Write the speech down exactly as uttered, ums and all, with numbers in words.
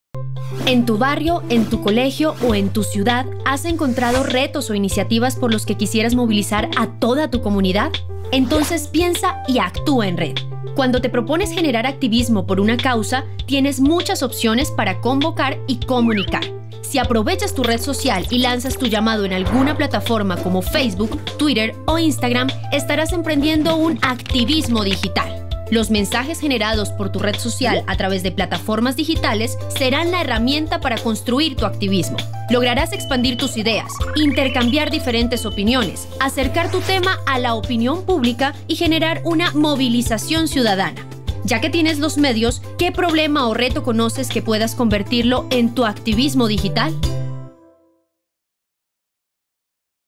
En tu barrio, en tu colegio o en tu ciudad, ¿has encontrado retos o iniciativas por los que quisieras movilizar a toda tu comunidad? Entonces piensa y actúa en red. Cuando te propones generar activismo por una causa, tienes muchas opciones para convocar y comunicar. Si aprovechas tu red social y lanzas tu llamado en alguna plataforma como Facebook, Twitter o Instagram, estarás emprendiendo un activismo digital. Los mensajes generados por tu red social a través de plataformas digitales serán la herramienta para construir tu activismo. Lograrás expandir tus ideas, intercambiar diferentes opiniones, acercar tu tema a la opinión pública y generar una movilización ciudadana. Ya que tienes los medios, ¿qué problema o reto conoces que puedas convertirlo en tu activismo digital?